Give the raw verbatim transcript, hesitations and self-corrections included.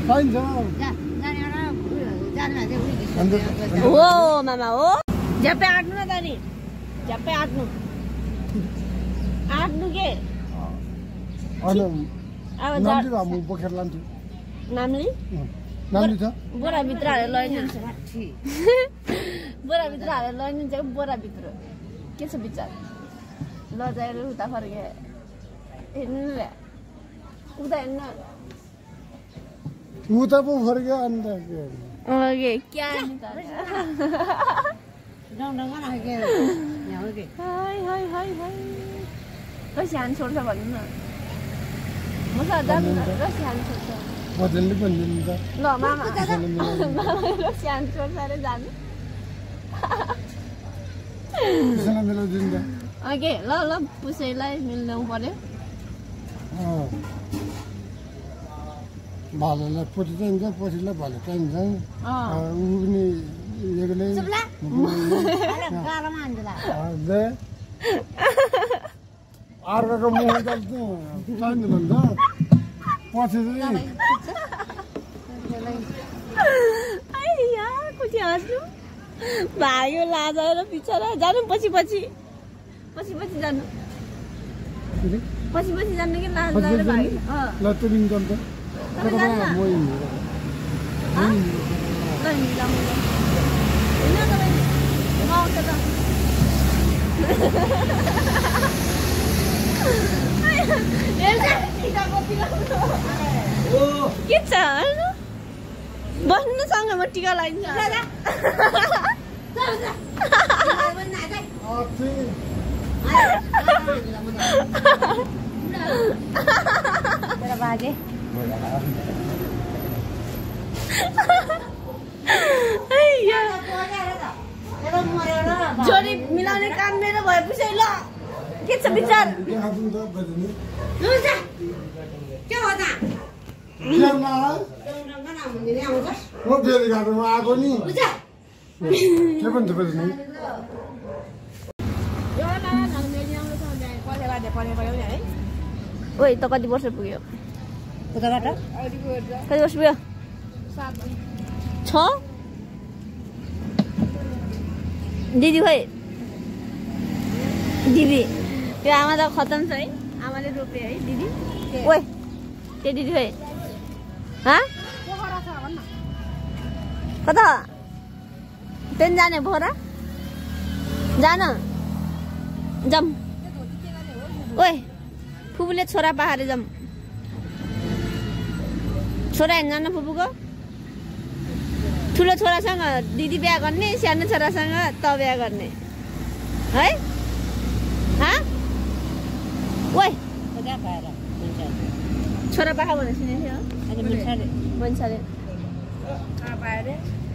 पाइन्छ हो मामा हो झ्याप्पै आँट्नु न त नि झ्याप्पै आँट्नु आँट्नु के बोकेर लान्छु नाम्ली नाम्ली छ बोराभित्र हालेर लैजान्छ बोराभित्र हालेर लैजान्छ बोराभित्र के छ विचार लजाएर उता फर्के हेर्नु न उता हेर्नु उता पो फर्क्यो अन्त ओके क्या नि त हाय हाय हाय हाय रस्यान छोड्छ भन्नु न म त जान्नु न रस्यान छोड्छ बदल्नु पनि त ल मामा मामा रस्यान छोड्छ अरे जानु त्यसलाई मिलाउँदिन त ओके ल ल पुसैलाई मिलाउनु पर्यो भालोलाई पछि चाहिन्छ पछिलाई भालो चाहिन्छ ऊ पनि एक्लै अर्काको मुख चाहिँदैन नि त पछि चाहिँ कुटी हाँस्नु भाग्यो लाजाएर बिचरा जानु पछि पछि पछि पछि जानु पछि पछि जानु कि लाजाएर भाग्यो ल त्यो दिन जान्छ के छ बस्नु सँगैमा टिका लगाइन्छ बाजे जोडी मिलाउने काम मेरो भएपछि ल के छ विचार आएको नि के पनि थुप्रै नि ओइ त कति वर्ष पुग्यो उताबाट कति वर्ष पुग्यो छ दिदी खोइ दिदी त्यो आमा त खतम छ है आमाले रोपे है दिदी ओइ त्यो दिदी खोइ हाँ कता त्यहाँ जाने पोखरा जान जाम ओइ फुपूले छोरा पाहारे जाम छोरा हेर्न जान्न फुपूको ठुलो छोरासँग दिदी बिहा गर्ने सानो छोरासँग त बिहा गर्ने है हाँ ओइ छोरा पाखा भनेर सुनेको थियो मान्छेले